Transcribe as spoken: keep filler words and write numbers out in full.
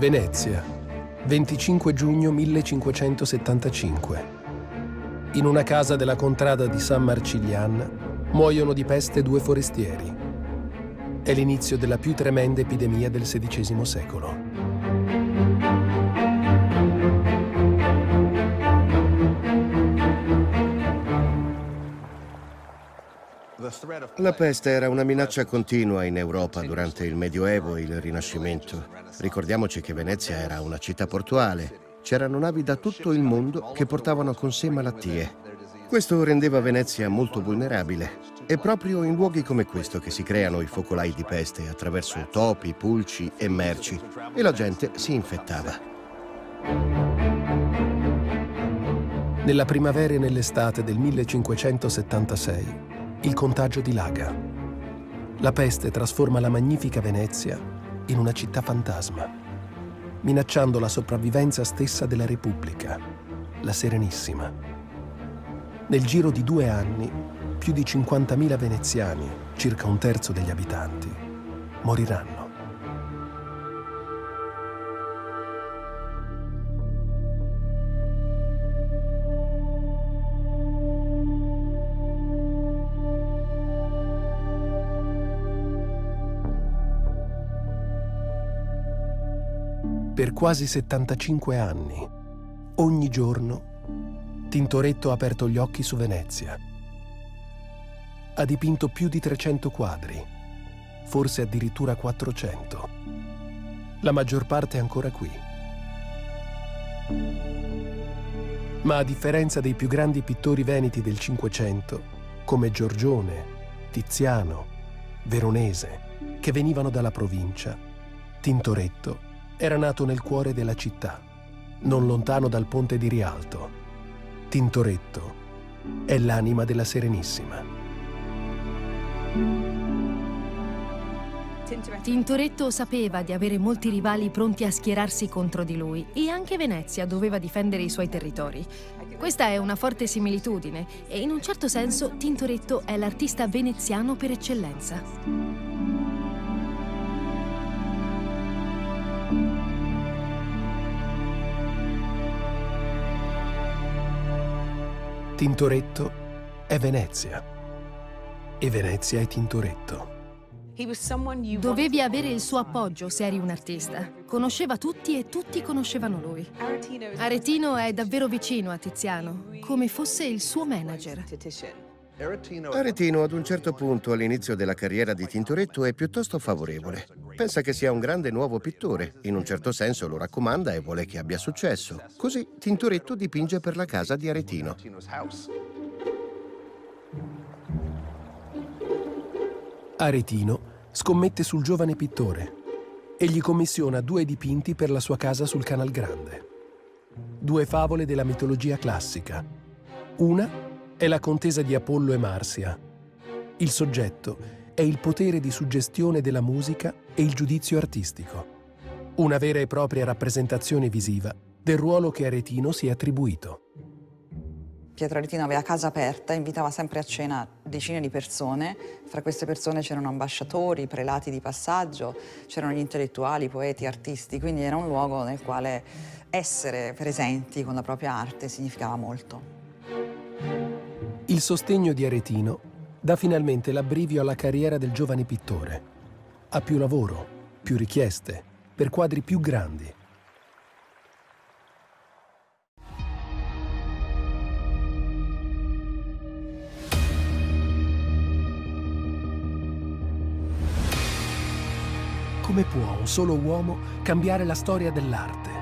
Venezia, venticinque giugno millecinquecentosettantacinque. In una casa della contrada di San Marcillian muoiono di peste due forestieri. È l'inizio della più tremenda epidemia del sedicesimo secolo. La peste era una minaccia continua in Europa durante il Medioevo e il Rinascimento. Ricordiamoci che Venezia era una città portuale. C'erano navi da tutto il mondo che portavano con sé malattie. Questo rendeva Venezia molto vulnerabile. È proprio in luoghi come questo che si creano i focolai di peste attraverso topi, pulci e merci, e la gente si infettava. Nella primavera e nell'estate del millecinquecentosettantasei, il contagio dilaga. La peste trasforma la magnifica Venezia in una città fantasma, minacciando la sopravvivenza stessa della Repubblica, la Serenissima. Nel giro di due anni, più di cinquantamila veneziani, circa un terzo degli abitanti, moriranno. Per quasi settantacinque anni, ogni giorno, Tintoretto ha aperto gli occhi su Venezia. Ha dipinto più di trecento quadri, forse addirittura quattrocento. La maggior parte è ancora qui. Ma a differenza dei più grandi pittori veneti del Cinquecento, come Giorgione, Tiziano, Veronese, che venivano dalla provincia, Tintoretto era nato nel cuore della città, non lontano dal ponte di Rialto. Tintoretto è l'anima della Serenissima. Tintoretto sapeva di avere molti rivali pronti a schierarsi contro di lui e anche Venezia doveva difendere i suoi territori. Questa è una forte similitudine e in un certo senso Tintoretto è l'artista veneziano per eccellenza. Tintoretto è Venezia e Venezia è Tintoretto. Dovevi avere il suo appoggio se eri un artista. Conosceva tutti e tutti conoscevano lui. Aretino è davvero vicino a Tiziano, come fosse il suo manager. Aretino, ad un certo punto all'inizio della carriera di Tintoretto, è piuttosto favorevole. Pensa che sia un grande nuovo pittore, in un certo senso lo raccomanda e vuole che abbia successo. Così Tintoretto dipinge per la casa di Aretino. Aretino scommette sul giovane pittore e gli commissiona due dipinti per la sua casa sul Canal Grande. Due favole della mitologia classica. Una è la contesa di Apollo e Marsia. Il soggetto è il potere di suggestione della musica e il giudizio artistico. Una vera e propria rappresentazione visiva del ruolo che Aretino si è attribuito. Pietro Aretino aveva casa aperta, invitava sempre a cena decine di persone. Fra queste persone c'erano ambasciatori, prelati di passaggio, c'erano gli intellettuali, poeti, artisti, quindi era un luogo nel quale essere presenti con la propria arte significava molto. Il sostegno di Aretino dà finalmente l'abbrivio alla carriera del giovane pittore. Ha più lavoro, più richieste, per quadri più grandi. Come può un solo uomo cambiare la storia dell'arte?